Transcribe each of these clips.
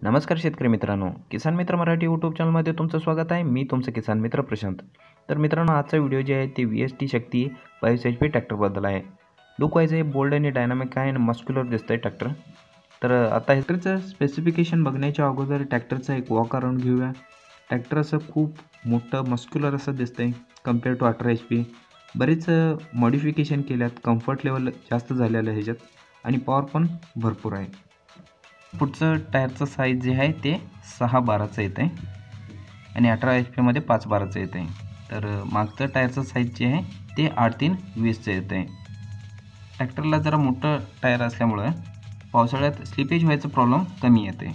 नमस्कार शेतकरी मित्रांनो, किसान मित्र मराठी यूट्यूब चॅनलमध्ये तुमचं स्वागत आहे. मी तुमचं किसान मित्र प्रशांत. तर मित्रांनो, आजचा व्हिडिओ जे आहे ते VST शक्ती 22 HP ट्रॅक्टरबद्दल आहे. लुक वाईज आहे, बोल्ड आणि डायनामिक आहे आणि मस्क्युलर दिसतंय ट्रॅक्टर. तर आता ट्रॅक्टरचं स्पेसिफिकेशन बघण्याच्या अगोदर ट्रॅक्टरचा एक वॉक अराउंड घेऊया. ट्रॅक्टर असं खूप मोठं मस्क्युलर असं दिसतंय कम्पेअर टू 18 HP. बरेच मॉडिफिकेशन केल्यात, कम्फर्ट लेवल जास्त झालेलं आहे ह्याच्यात आणि पॉवर पण भरपूर आहे. पुढचं टायरचं साईज जे आहे ते 6/12चं येतं आहे आणि 18 HP मध्ये 5/12चं येतं आहे. तर मागचं टायरचं साईज जे आहे ते 8/3-20चं येतं आहे. ट्रॅक्टरला जरा मोठं टायर असल्यामुळं पावसाळ्यात स्लिपेज व्हायचं प्रॉब्लेम कमी येते.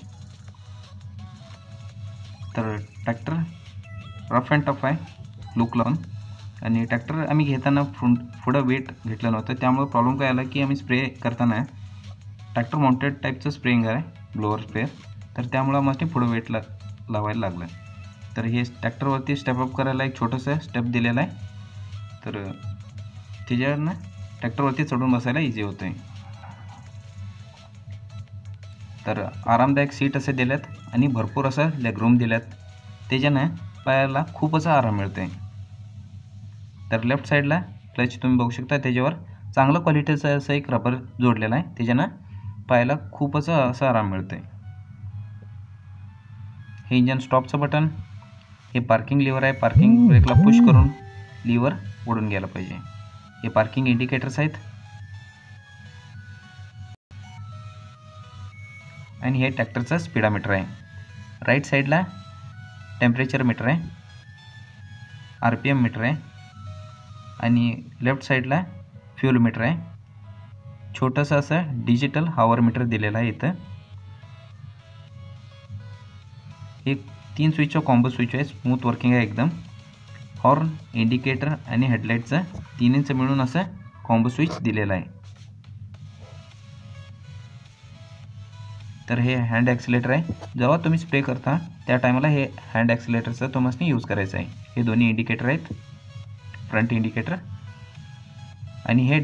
तर ट्रॅक्टर रफ अँड टफ आहे लुक लावून आणि ट्रॅक्टर आम्ही घेताना पुढं वेट घेतलं नव्हतं, त्यामुळे प्रॉब्लेम काय आला की आम्ही स्प्रे करताना ट्रॅक्टर माउंटेड टाईपचं स्प्रेइंग आहे, ब्लोअर स्प्रेअर. तर त्यामुळं मग ते पुढं वेट लावायला लागलं. तर हे ट्रॅक्टरवरती स्टेपअप करायला एक छोटंसं स्टेप दिलेलं आहे. तर त्याच्यावरनं ट्रॅक्टरवरती चढून बसायला इझी होतं आहे. तर आरामदायक सीट असे दिल्यात आणि भरपूर असं लेगरूम दिल्यात, त्याच्यानं पायाला खूप असा आराम मिळतो आहे. तर लेफ्ट साईडला क्लच तुम्ही बघू शकता, त्याच्यावर चांगलं क्वालिटीचं असं एक रबर जोडलेलं आहे, त्याच्यानं पायाला खूप असं आराम मिळतो आहे. हे इंजन स्टॉपचं बटन, हे पार्किंग लिव्हर आहे. पार्किंग ब्रेकला पुश करून लिव्हर ओढून गेला पाहिजे. हे पार्किंग इंडिकेटर्स आहेत आणि हे ट्रॅक्टरचं स्पीडामीटर आहे. राईट साईडला टेम्परेचर मीटर आहे, RPM मीटर आहे आणि लेफ्ट साईडला फ्यूल मीटर आहे. छोटंसं असं डिजिटल हॉवर मीटर दिलेलं आहे इथं. हे 3 स्विचचं कॉम्बो स्विच आहे, स्मूथ वर्किंग आहे एकदम. हॉर्न, इंडिकेटर आणि हेडलाईटचं तिन्हीचं मिळून असं कॉम्बो स्विच दिलेलं आहे. तर हे हँड ॲक्सिलेटर आहे. जेव्हा तुम्ही स्प्रे करता त्या टायमाला हे हँड ॲक्सिलेटरचं तुम्हाला यूज करायचं आहे. हे दोन्ही इंडिकेटर आहेत, फ्रंट इंडिकेटर आणि हे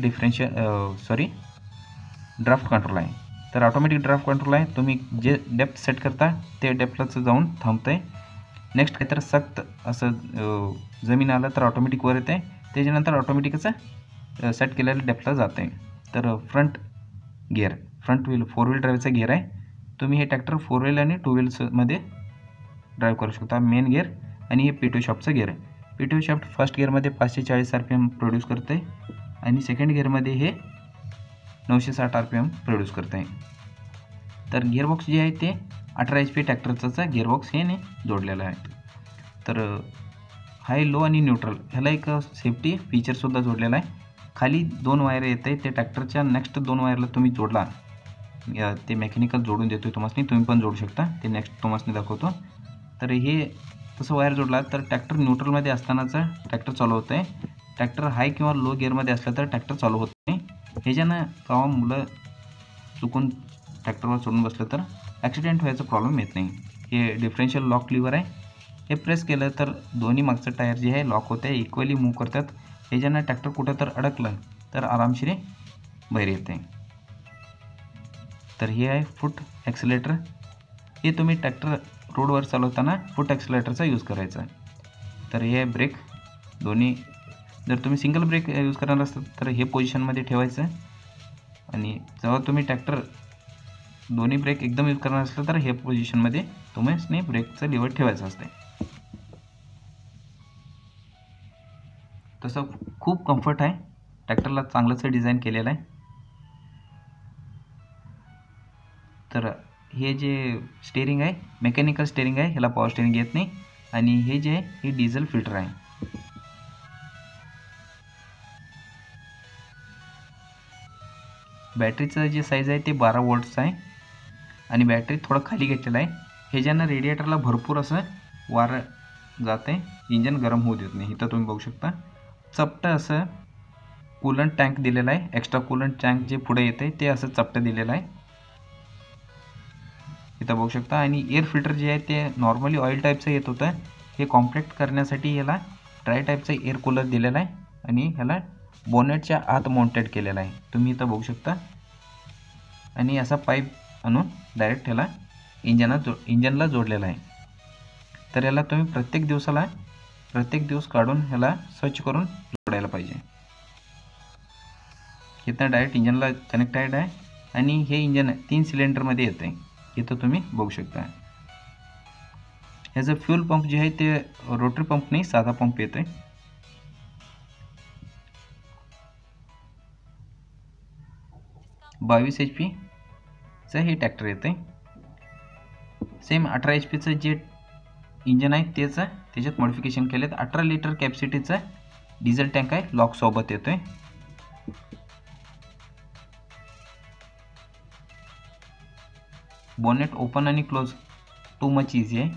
ड्राफ्ट कंट्रोल आहे. तर ऑटोमॅटिक ड्राफ्ट कंट्रोल आहे. तुम्ही जे डेप्थ सेट करता ते डेप्थलाच जाऊन थांबतं आहे. नेक्स्ट काहीतरी सक्त असं जमीन आलं तर ऑटोमॅटिक वर येतं आहे, त्याच्यानंतर ऑटोमॅटिकचं सेट केलेलं डेप्थला जातं आहे. तर front gear, front wheel 4 wheel ड्राईव्हचा गिअर आहे. तुम्ही हे ट्रॅक्टर 4 व्हील आणि 2 व्हील्समध्ये ड्राईव्ह करू शकता. मेन गिअर आणि हे PTO शाफ्टचं गिअर आहे. PTO शाफ्ट फर्स्ट गिअरमध्ये 540 RPM प्रोड्यूस करते आणि सेकंड गिअरमध्ये हे 960 RPM प्रोड्यूस करते आहे. तर गिअरबॉक्स जे आहे ते 18 HP ट्रॅक्टरचा गिअरबॉक्स हे जोडलेला आहे. तर हाय, लो आणि न्यूट्रल ह्याला एक सेफ्टी फीचरसुद्धा जोडलेला आहे. खाली 2 वायर येत आहे, ते ट्रॅक्टरच्या नेक्स्ट 2 वायरला तुम्ही जोडला, ते मेकॅनिकल जोडून देतो आहे तुम्हाला, तुम्ही पण जोडू शकता, ते नेक्स्ट तुम्हाला दाखवतो. तर हे तसं वायर जोडला तर ट्रॅक्टर न्यूट्रलमध्ये असतानाचं ट्रॅक्टर चालू होतं आहे. ट्रॅक्टर हाय किंवा लो गिअरमध्ये असलं तर ट्रॅक्टर चालू होत नाही. ह्याच्यानं केव्हा मुलं चुकून ट्रॅक्टरवर चढून बसलं तर ॲक्सिडेंट व्हायचा प्रॉब्लेम येत नाही. हे डिफरेन्शियल लॉक लिव्हर आहे. हे प्रेस केलं तर दोन्ही मागचं टायर जे आहे लॉक होतं आहे, इक्वली मूव्ह करतात. ह्याच्यानं ट्रॅक्टर कुठं तर अडकलं तर आरामशीर बाहेर येते. तर हे आहे फूट ॲक्सिलेटर. हे तुम्ही ट्रॅक्टर रोडवर चालवताना फूट ॲक्सिलेटरचा यूज करायचा. तर हे आहे ब्रेक. दोन्ही जर तुम्ही सिंगल ब्रेक यूज करणार असाल तर हे पोझिशनमध्ये ठेवायचं आणि जेव्हा तुम्ही ट्रॅक्टर दोन्ही ब्रेक एकदम यूज करणार असलं तर हे पोझिशनमध्ये तुम्ही ब्रेकचं लिव्हर ठेवायचं असते. तसं खूप कम्फर्ट आहे, ट्रॅक्टरला चांगलंच डिझाईन केलेलं आहे. तर हे जे स्टेअरिंग आहे मेकॅनिकल स्टेअरिंग आहे, ह्याला पॉवर स्टेअरिंग येत नाही आणि हे जे आहे हे डिझेल फिल्टर आहे. बॅटरीचं जे साईज आहे ते 12 वोल्टचं आहे आणि बॅटरी थोडं खाली घेतलेलं आहे. ह्याच्यानं रेडिएटरला भरपूर असं वारं जातं आहे, इंजन गरम होऊ देत नाही. इथं तुम्ही बघू शकता चपटं असं कूलंट टँक दिलेलं आहे. एक्स्ट्रा कूलंट टँक जे पुढे येते ते असं चपटं दिलेलं आहे, इथं बघू शकता. आणि एअर फिल्टर जे आहे ते नॉर्मली ऑइल टाईपचं येत होतं, हे कॉम्पॅक्ट करण्यासाठी याला ड्राय टाईपचं एअर कूलर दिलेलं आहे आणि ह्याला बोनेटच्या आत माउंटेड केलेला आहे, तुम्ही इथं बघू शकता. आणि असा पाईप आणून डायरेक्ट ह्याला इंजनला जोडलेला आहे. तर याला तुम्ही प्रत्येक दिवस काढून ह्याला स्वच्छ करून जोडायला पाहिजे. इथं डायरेक्ट इंजनला कनेक्टेड आहे आणि हे इंजन 3 सिलेंडरमध्ये येतं आहे. इथं तुम्ही बघू शकता. ह्याचं फ्यूल पंप जे आहे ते रोटरी पंप नाही, साधा पंप येतो आहे. 22 HP हे ट्रॅक्टर येतं आहे. सेम 18 HP जे इंजन आहे त्याच्यात मॉडिफिकेशन केले आहेत. 18 लिटर कॅपॅसिटीचा डिझेल टँक आहे, लॉक सोबत येतो आहे. बॉनेट ओपन आणि क्लोज टू मच इझी आहे.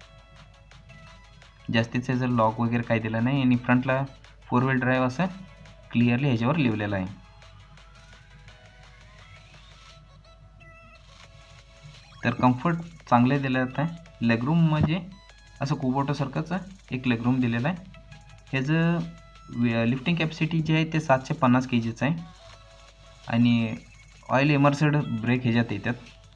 जास्तीचं जर लॉक वगैरे काय दिलं नाही आणि फ्रंटला 4 व्हील ड्राईव्ह असं क्लिअरली ह्याच्यावर लिहिलेलं आहे. तर कम्फर्ट चांगले दिले जात आहे. लेगरूम म्हणजे असं कुबोटासारखंच एक लेगरूम दिलेलं आहे. ह्याचं लिफ्टिंग कॅपॅसिटी जी आहे ते 750 kgचं आहे आणि ऑइल इमर्सड ब्रेक ह्याच्यात येतात.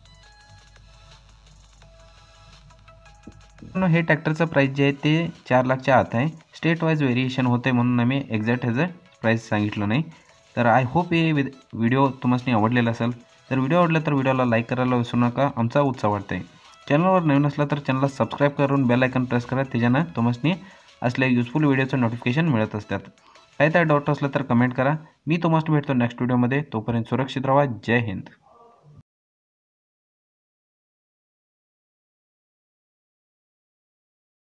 हे ट्रॅक्टरचं प्राईस जे आहे ते 4 लाखच्या आत आहे. स्टेट वाईज व्हेरिएशन होते म्हणून आम्ही एक्झॅक्ट ह्याचं प्राईस सांगितलं नाही. तर आय होप हे व्हिडिओ तुम्हाला आवडलेला असेल. तर व्हिडिओ आवडला तर व्हिडिओला लाईक करायला विसरू नका, आमचा उत्साह वाढते. चॅनलवर नवीन असला तर चॅनलला सबस्क्राईब करून बेल आयकॉन प्रेस करा, त्याच्यानं तुम्हाला असल्या युजफुल व्हिडिओचं नोटिफिकेशन मिळत असतात. काही डाऊट असलं तर कमेंट करा. मी तुम्हाला भेटतो नेक्स्ट व्हिडिओमध्ये. तोपर्यंत सुरक्षित राहा. जय हिंद.